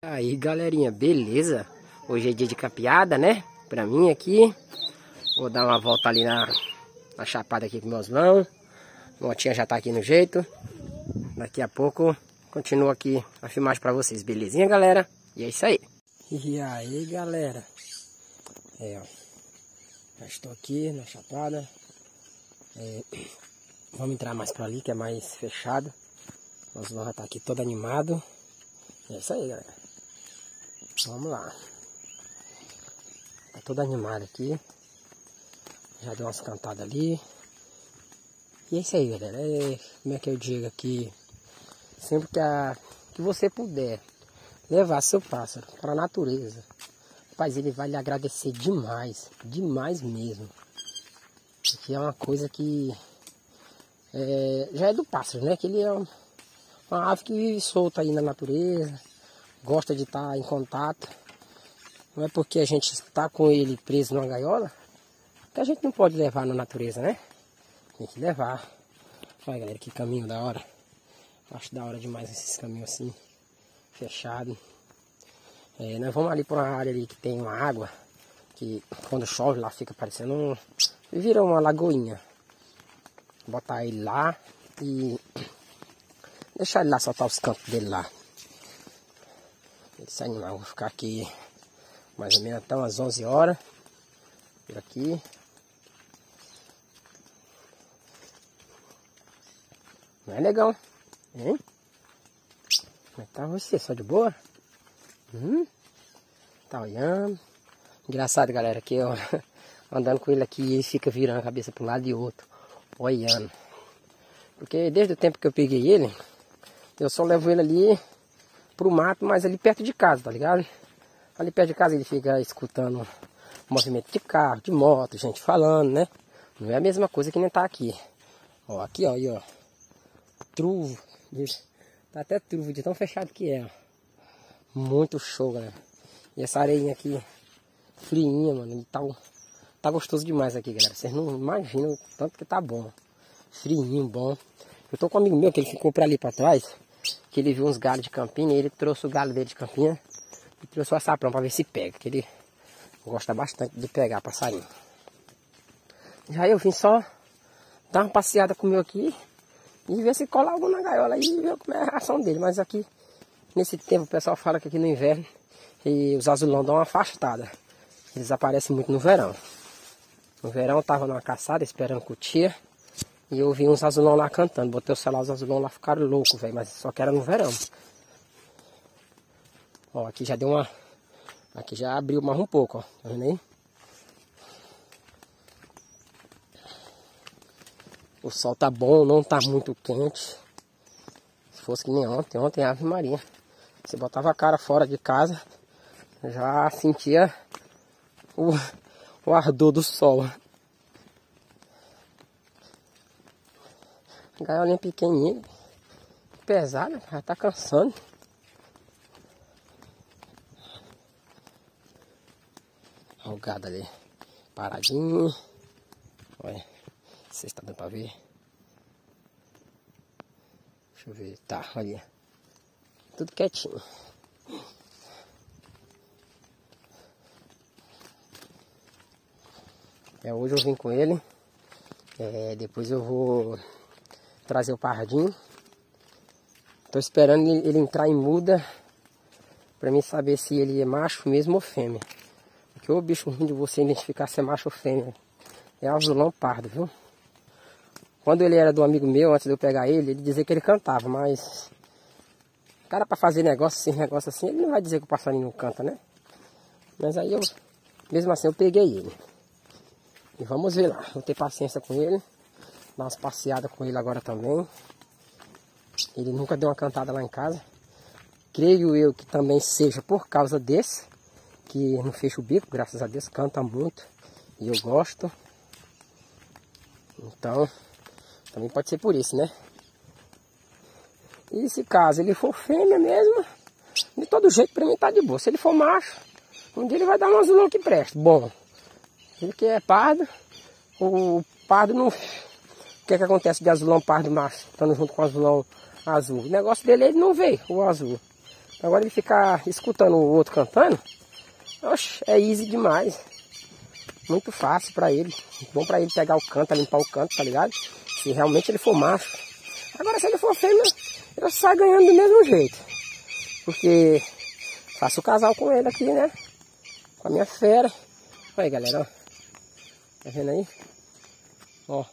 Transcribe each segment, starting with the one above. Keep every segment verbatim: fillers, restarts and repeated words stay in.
Aí galerinha, beleza? Hoje é dia de capeada, né? Pra mim aqui. Vou dar uma volta ali na, na chapada aqui com meus mãos. A motinha já tá aqui no jeito. Daqui a pouco continuo aqui a filmagem pra vocês, belezinha galera? E é isso aí. E aí galera. É, ó. Já estou aqui na chapada. É, vamos entrar mais pra ali que é mais fechado. Nós vamos estar aqui todo animado. É isso aí galera. Vamos lá. Tá todo animado aqui. Já deu umas cantadas ali. E é isso aí galera. É, como é que eu digo aqui? Sempre que, a, que você puder levar seu pássaro para a natureza, rapaz, ele vai lhe agradecer demais. Demais mesmo. Porque é uma coisa que é, já é do pássaro, né? Que ele é uma ave que vive solta aí na natureza. Gosta de estar em contato. Não é porque a gente está com ele preso numa gaiola que a gente não pode levar na natureza, né? Tem que levar. Olha galera, que caminho da hora. Acho da hora demais esses caminhos assim, fechado. É, nós vamos ali para uma área ali que tem uma água, que quando chove lá fica parecendo um... vira uma lagoinha. Botar ele lá e deixar ele lá, soltar os cantos dele lá. Esse animal, vou ficar aqui mais ou menos até umas onze horas. Por aqui. Não é legal, hein? Como é que tá você? Só de boa? Hum? Tá olhando. Engraçado galera, que eu andando com ele aqui e ele fica virando a cabeça para um lado e outro. Olhando. Porque desde o tempo que eu peguei ele, eu só levo ele ali pro mato, mas ali perto de casa, tá ligado? Ali perto de casa ele fica escutando movimento de carro, de moto, gente falando, né? Não é a mesma coisa que nem tá aqui. Ó, aqui ó, aí ó. Truvo. Tá até truvo de tão fechado que é, ó. Muito show, galera. E essa areinha aqui, friinha, mano. E tá, tá gostoso demais aqui, galera. Vocês não imaginam o tanto que tá bom. Friinho, bom. Eu tô com um amigo meu que ele ficou pra ali pra trás, que ele viu uns galhos de campina e ele trouxe o galho dele de campina e trouxe o açaprão pra ver se pega, que ele gosta bastante de pegar passarinho. Já eu vim só dar uma passeada com o meu aqui e ver se cola algo na gaiola e ver como é a reação dele. Mas aqui, nesse tempo, o pessoal fala que aqui no inverno e os azulão dão uma afastada. Eles aparecem muito no verão. No verão eu tava numa caçada esperando cutia. E eu vi uns azulão lá cantando. Botei o celular, os azulão lá ficaram loucos, velho. Mas só que era no verão. Ó, aqui já deu uma... Aqui já abriu mais um pouco, ó. Tá vendo aí? O sol tá bom, não tá muito quente. Se fosse que nem ontem. Ontem, Ave Maria. Você botava a cara fora de casa, já sentia o, o ardor do sol. Gaiolinha pequenininha, pesada, já tá cansando. Olha o gado ali, paradinho. Olha, não sei se tá dando pra ver. Deixa eu ver, tá, olha. Tudo quietinho. É, hoje eu vim com ele. É, depois eu vou trazer o pardinho. Tô esperando ele, ele entrar em muda pra mim saber se ele é macho mesmo ou fêmea. Porque o bicho ruim de você identificar se é macho ou fêmea é azulão pardo, viu? Quando ele era do amigo meu, antes de eu pegar ele, ele dizia que ele cantava, mas o cara pra fazer negócio assim, negócio assim, ele não vai dizer que o passarinho não canta, né? Mas aí eu, mesmo assim, eu peguei ele. E vamos ver lá, vou ter paciência com ele. Dar umas passeadas com ele agora também. Ele nunca deu uma cantada lá em casa. Creio eu que também seja por causa desse, que não fecha o bico, graças a Deus, canta muito. E eu gosto. Então, também pode ser por isso, né? E se caso ele for fêmea mesmo, de todo jeito pra mim tá de boa. Se ele for macho, um dia ele vai dar um azulão que presta. Bom, ele que é pardo, o pardo não... O que é que acontece de azulão pardo macho, estando junto com o azulão azul? O negócio dele, ele não vê o azul. Agora ele ficar escutando o outro cantando, oxe, é easy demais. Muito fácil pra ele. Bom pra ele pegar o canto, limpar o canto, tá ligado? Se realmente ele for macho. Agora se ele for fêmea, ele sai ganhando do mesmo jeito. Porque faço o casal com ele aqui, né? Com a minha fera. Olha aí, galera, ó. Tá vendo aí? Ó.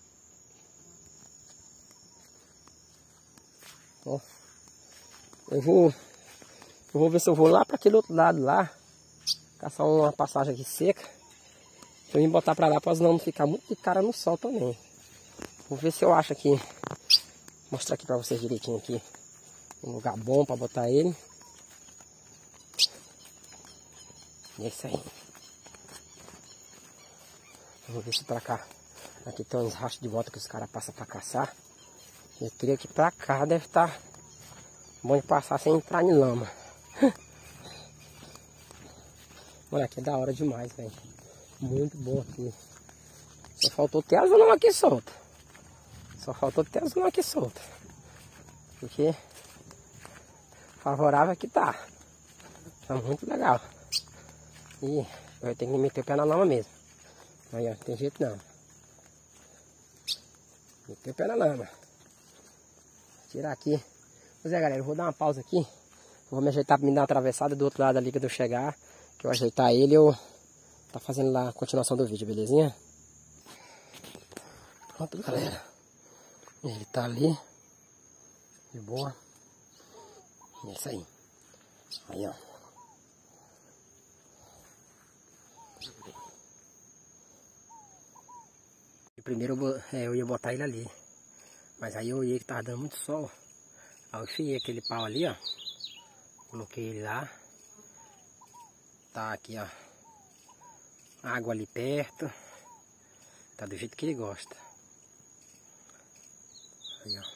Ó. Eu vou... Eu vou ver se eu vou lá para aquele outro lado lá. Caçar uma passagem aqui seca. Pra eu me botar pra lá, pra não ficar muito de cara no sol também. Vou ver se eu acho aqui. Vou mostrar aqui pra vocês direitinho aqui. Um lugar bom pra botar ele. É isso aí. Vamos ver se pra cá. Aqui tem uns rastros de volta que os caras passam pra caçar. Eu creio que pra cá deve estar bom de passar sem entrar em lama. Olha, aqui é da hora demais, velho. Muito bom aqui. Só faltou ter as lãs aqui soltas. Só faltou ter as lãs aqui soltas. Porque favorável aqui tá. Tá muito legal. E vai ter que meter o pé na lama mesmo. Aí, ó, não tem jeito não. Meter o pé na lama. Tirar aqui. Pois é, galera, eu vou dar uma pausa aqui. Vou me ajeitar pra me dar uma atravessada do outro lado ali quando eu chegar. Que eu ajeitar ele, eu tá fazendo lá a continuação do vídeo, belezinha? Pronto, galera. Ele tá ali. De boa. É isso aí. Aí, ó. E primeiro eu, é, eu ia botar ele ali. Mas aí eu olhei que tava dando muito sol. Aí eu enfiei aquele pau ali, ó. Coloquei ele lá. Tá aqui, ó. Água ali perto. Tá do jeito que ele gosta. Aí, ó.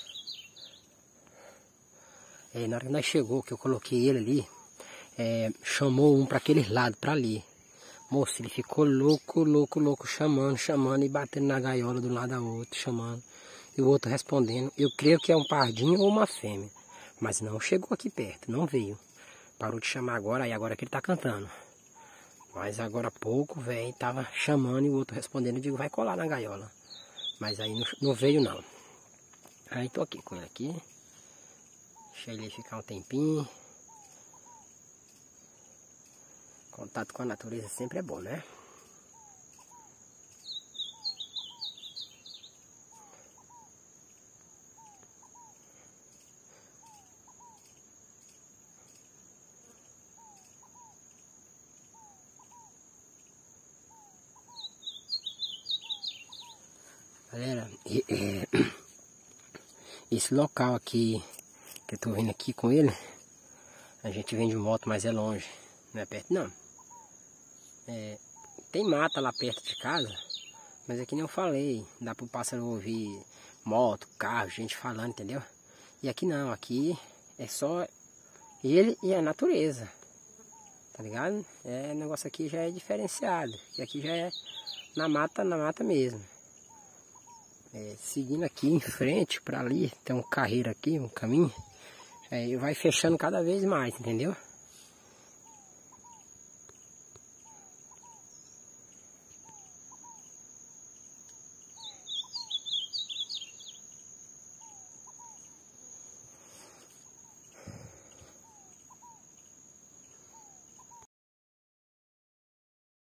É, na hora que nós chegou, que eu coloquei ele ali, é, chamou um pra aquele lado, pra ali. Moço, ele ficou louco, louco, louco, chamando, chamando e batendo na gaiola do lado da outro, chamando. E o outro respondendo. Eu creio que é um pardinho ou uma fêmea. Mas não chegou aqui perto, não veio. Parou de chamar agora, aí agora que ele tá cantando. Mas agora há pouco, velho, tava chamando e o outro respondendo. Eu digo, vai colar na gaiola. Mas aí não, não veio não. Aí tô aqui com ele aqui. Deixa ele ficar um tempinho. Contato com a natureza sempre é bom, né? Galera, é, esse local aqui que eu tô vindo aqui com ele, a gente vem de moto, mas é longe, não é perto não. É, tem mata lá perto de casa, mas é que nem eu falei, dá pro pássaro ouvir moto, carro, gente falando, entendeu? E aqui não, aqui é só ele e a natureza, tá ligado? É, o negócio aqui já é diferenciado, e aqui já é na mata, na mata mesmo. É, seguindo aqui em frente, para ali, tem um carreiro aqui, um caminho, é, vai fechando cada vez mais, entendeu?